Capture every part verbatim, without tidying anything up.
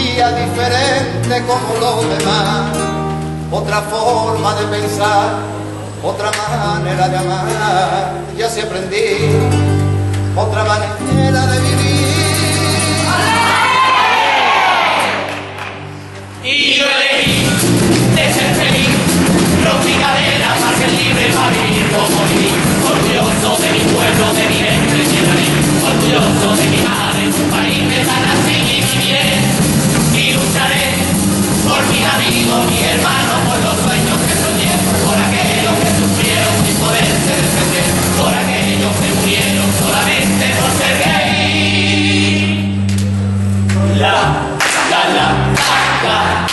día diferente como los demás, otra forma de pensar, otra manera de amar, ya se aprendí, otra manera de vivir. Y yo elegí de ser feliz, rompí cadenas para ser libre, para vivir como viví, orgulloso de mi pueblo, de mi gente, de mi raíz, orgulloso de mi madre, su país, de San así y mi bien, y lucharé por mis amigos, mis hermanos, por los sueños que soñé, por aquellos que sufrieron sin poderse defender, por aquellos que murieron solamente por ser gay. La, la, la, la, la.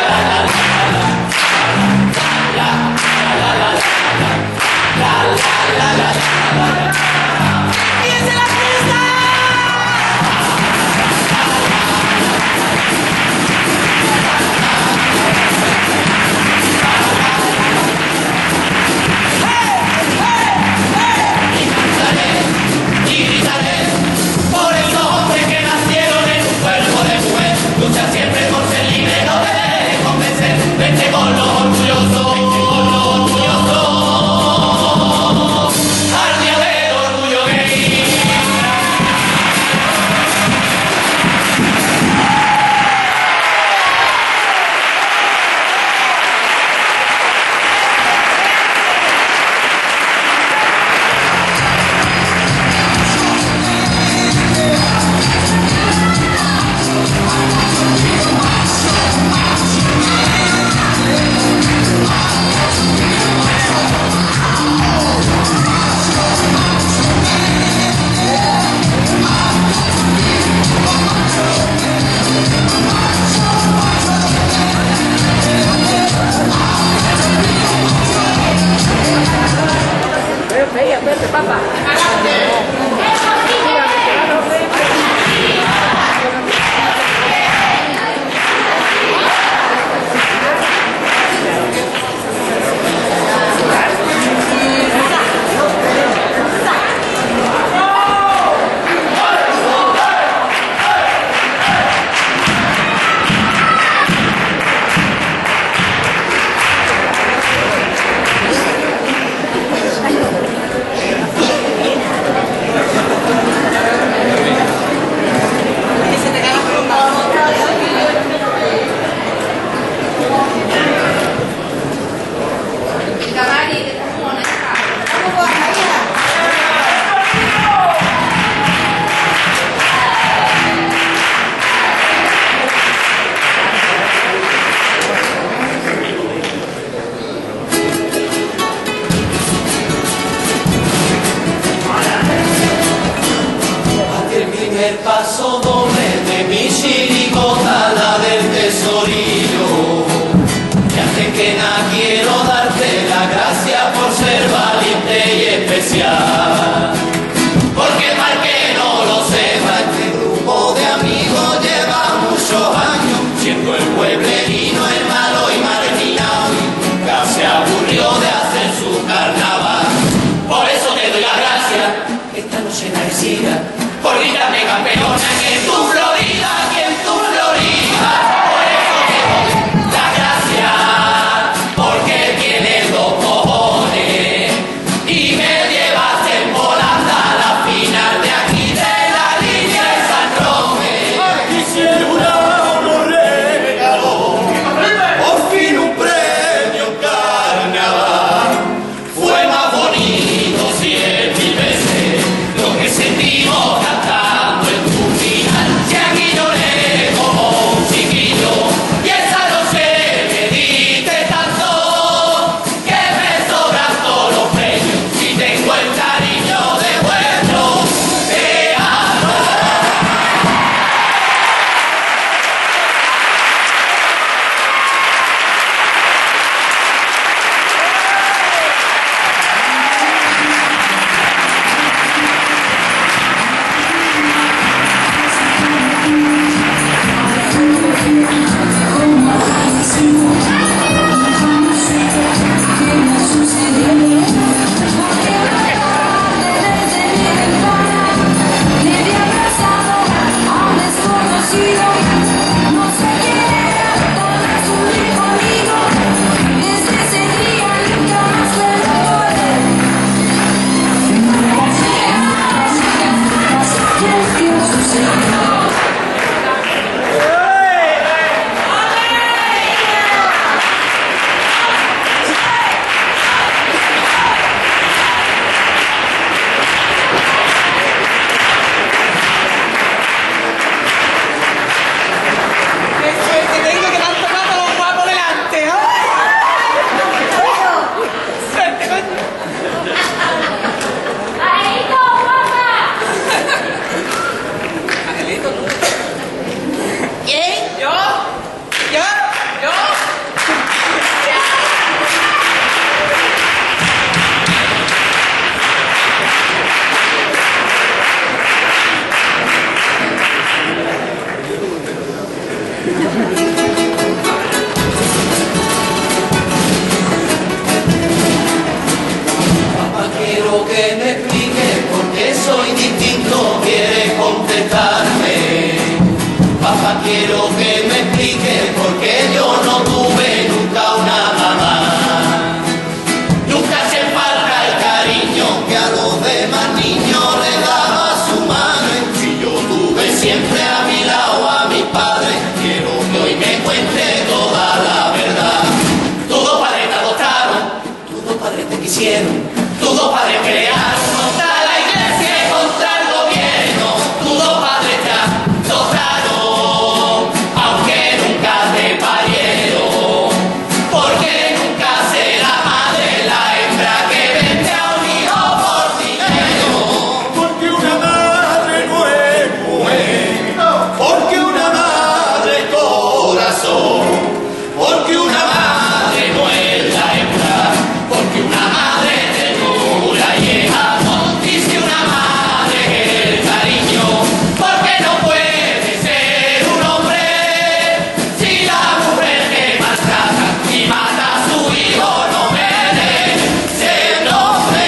Lucha siempre por ser libre, no te dejes convencer. Vente con los orgullosos, vente con los orgullosos. Al día del orgullo gay. El paso doble de mi chiricota, la del tesorillo, y hace que nada quiero darte la gracia por ser valiente y especial, porque para que no lo sepa, este grupo de amigos lleva muchos años siendo el pueblerino, el malo y marginado, y nunca se aburrió de hacer su carnaval. Por eso te doy las gracias esta noche merecida, por gritarme campeona aquí en tu Florida, aquí en tu Florida. Por eso te Papá, quiero que me explique por qué soy distinto, quiere contestarme. Papá, quiero que me explique por qué yo no tuve nunca una mamá. Nunca se falta el cariño que a los demás niños le daba su madre. Si yo tuve siempre a mi lado a mi padre, quiero que hoy me cuente toda la verdad. Todos padres te adoptaron, todos padres te quisieron, todos padres crearon contra la iglesia y contra el gobierno. Todos padres te adoptaron, aunque nunca te parieron. Porque nunca será madre la hembra que vende a un hijo por dinero. Porque una madre no es mujer, porque una madre es corazón, porque una madre no es la hembra, porque una madre es ternura y es amor. Dice una madre es el cariño, porque no puede ser un hombre si la mujer que maltrata y mata a su hijo no merece ser hombre.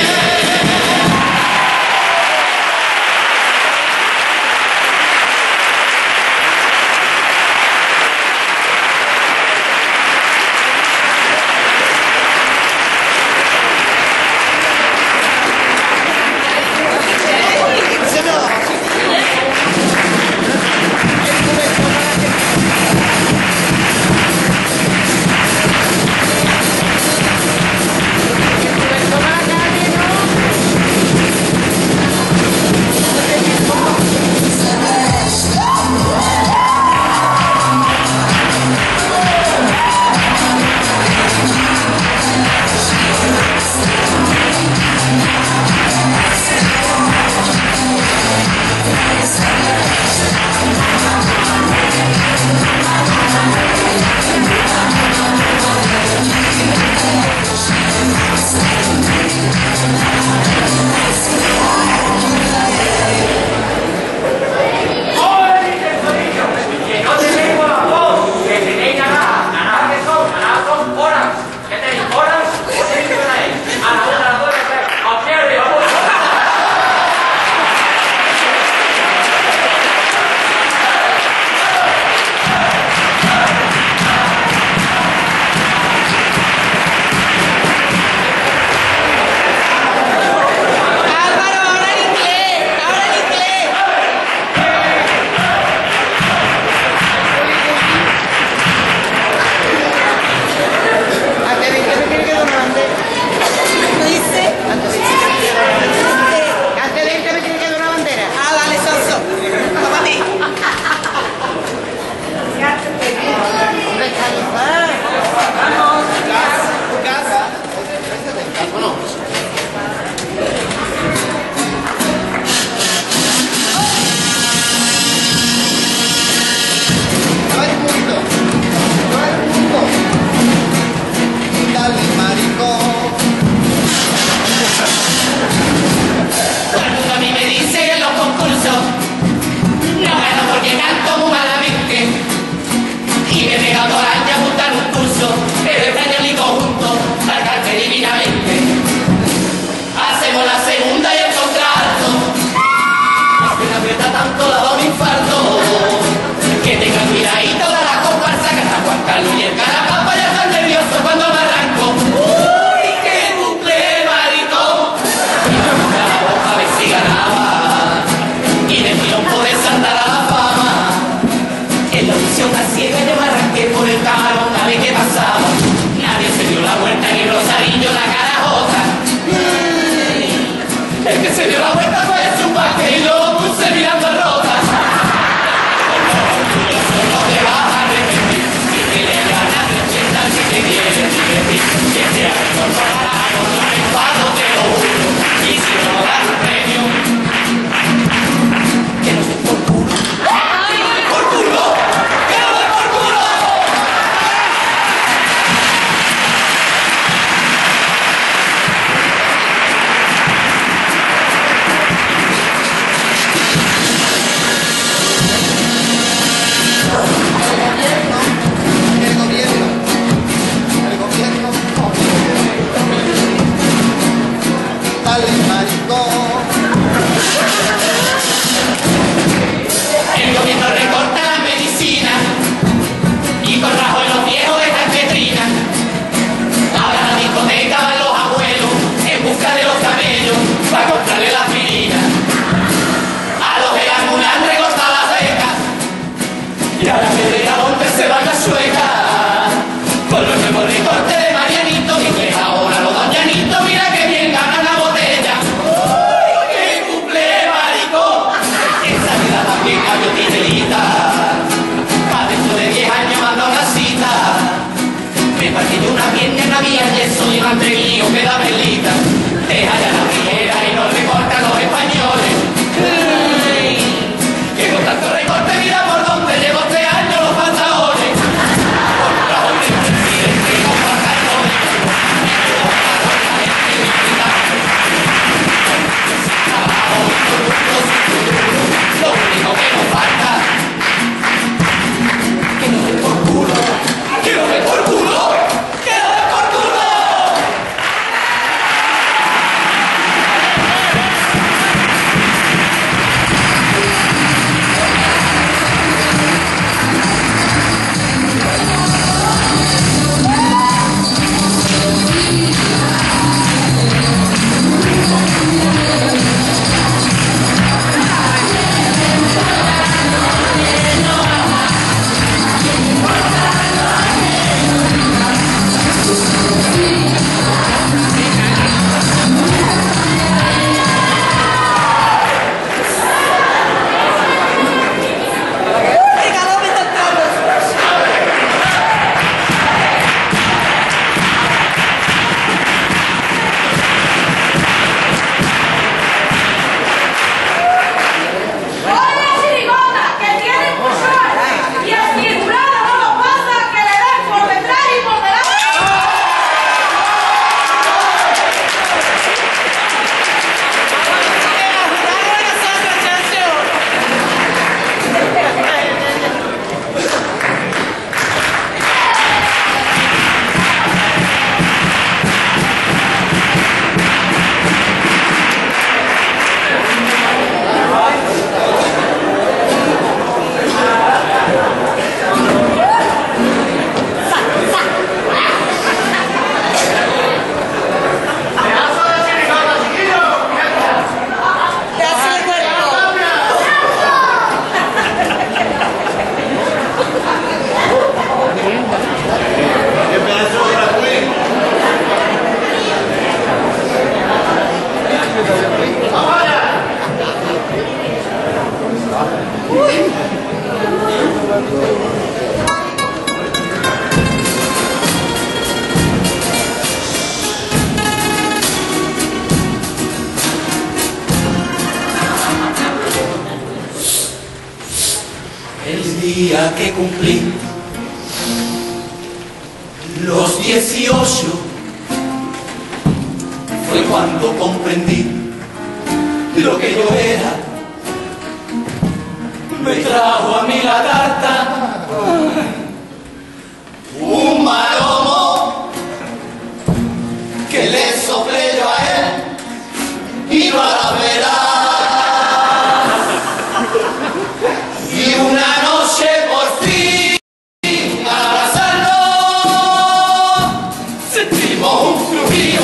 Que no tenéis la voz, que tenéis nada, nada que son, nada son horas. ¿Qué tenéis? ¿Horas? ¿Qué tenéis que tenéis? A la una, a las dos, a las tres, a pie arriba, vamos. Álvaro, ahora en inglés, ahora en inglés. Antes de que me tiene que dar una bandera. ¿Lo dice? Antes de que Antes de que me tiene que dar una bandera. Ah, dale, Sonso. Toma a ti. Hombre, calma. Vamos. Dale un poquito, dale un poquito. Dale, maricón. Todo el mundo a mí me dice que en los concursos no gano porque canto muy malamente. Y me he pegado todo el año a montar un curso, pero extraño mi conjunto, marcarte divinamente. Hacemos la segunda y el contrato. Es que me aprieta tanto la da un infarto. Que tengan cuidadito de la comparsa que hasta Juan Carlos y el Carapapa ya están nerviosos cuando me arranco. ¡Uy, qué bucle, maricón! Y me busca la boca a ver si ganaba. Y de tirón poder saltar a la fama. En la audición a ciega yo me arranqué por el camarón a ver qué pasaba. Nadie se dio la vuelta ni Rosarillo la carajota. El que se dio la vuelta fue su paque y lo puse mirando a rota. No te vas a arrepentir si te le ganas de ochenta si te quieres divertir. Que te acordará con un enfado te lo juro. Y si no das un premio, que no se por culo. ¡Por culo! ¡Que no te por culo! verdad. Me partí de una pierna en la vía y eso delante mío me da velita. Deja ya la primera y no recorta los españoles. Ay, que con tanto recorte mira por donde llevo tres años los pantalones. Por trabajo de presidente y los pantalones. Lo único que nos falta que no dé por culo, que no dé por culo, que no dé por culo. El día que cumplí los dieciocho fue cuando comprendí lo que yo era. Me trajo a mí la tarta, un maromo que le soplé yo a él y no a la vera. Y una noche por fin al abrazarnos sentimos un fluido.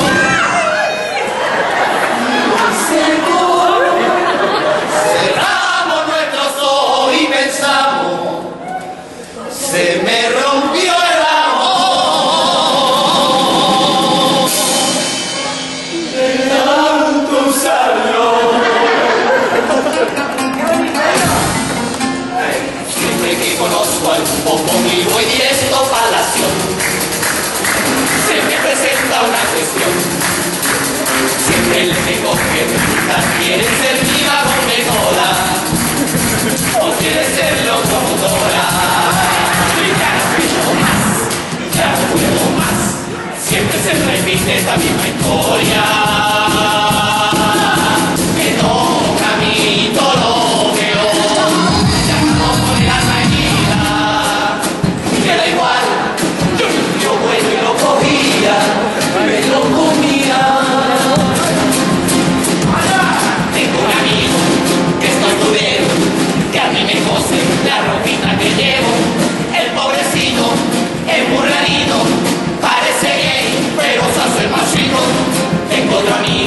Cerramos nuestros ojos y pensamos, se me rompió el amor de tanto usarlo. Siempre que conozco al poco vivo y directo palacio, se me presenta una cuestión. Siempre le digo que quieren ser mi vagón de cola o quiere ser locomotora. Y ya no puedo más, ya no puedo más. Siempre se repite esta misma historia. Me toca a mí todo lo veo. Ya no pone la salida. Me da igual, yo yo bueno y lo cogía, me lo comía. Tengo un amigo que es costurero, que a mí me cose la ropita que llevo. El pobrecito es muy rarito, parece gay, pero se hace más chico. Tengo otro amigo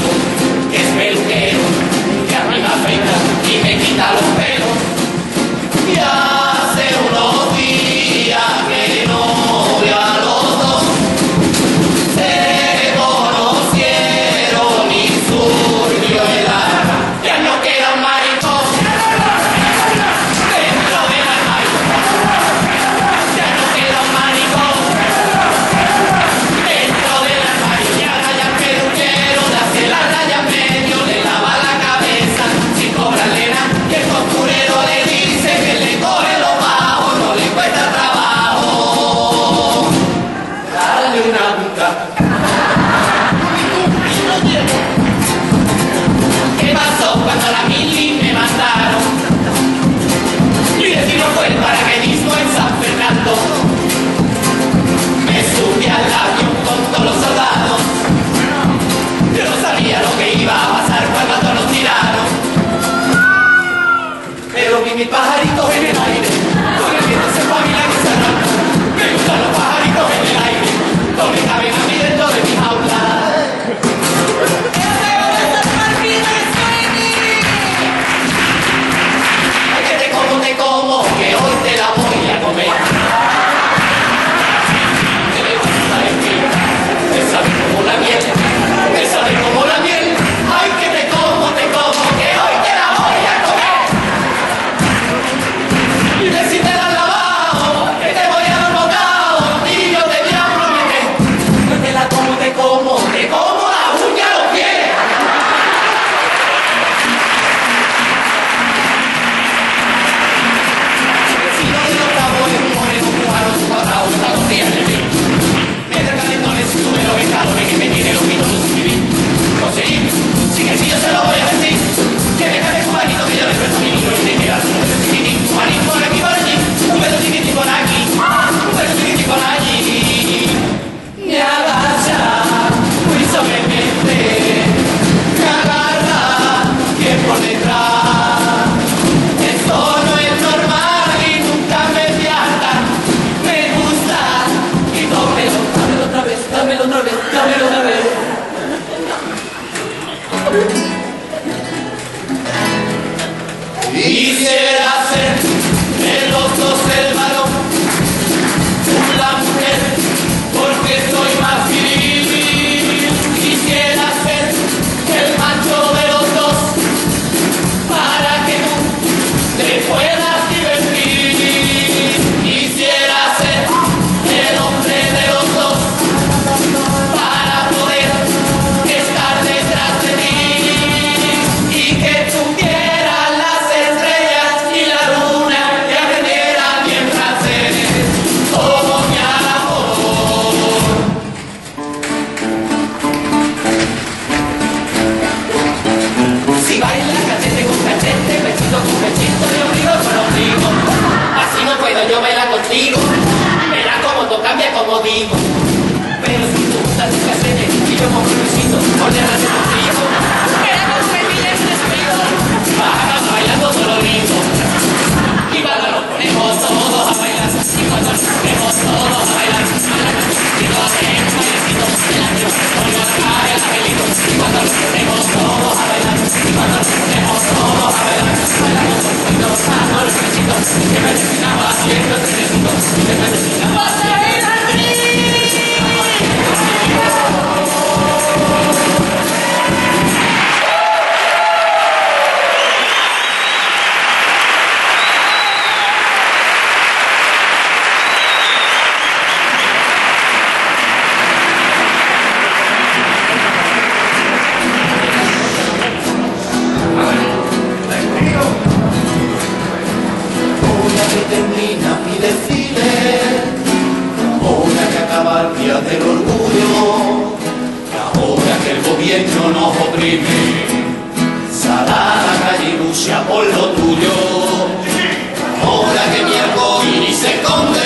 patria del orgullo, y ahora que el gobierno nos oprime, sal a la calle y lucha por lo tuyo. Ahora que mi arcoíris se esconde